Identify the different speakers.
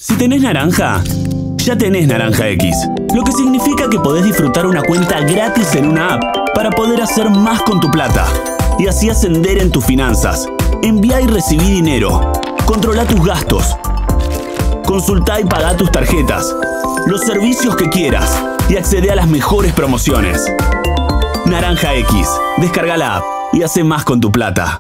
Speaker 1: Si tenés naranja, ya tenés Naranja X, lo que significa que podés disfrutar una cuenta gratis en una app para poder hacer más con tu plata y así ascender en tus finanzas. Envía y recibí dinero, controla tus gastos, consultá y pagá tus tarjetas, los servicios que quieras y accede a las mejores promociones. Naranja X, descarga la app y hace más con tu plata.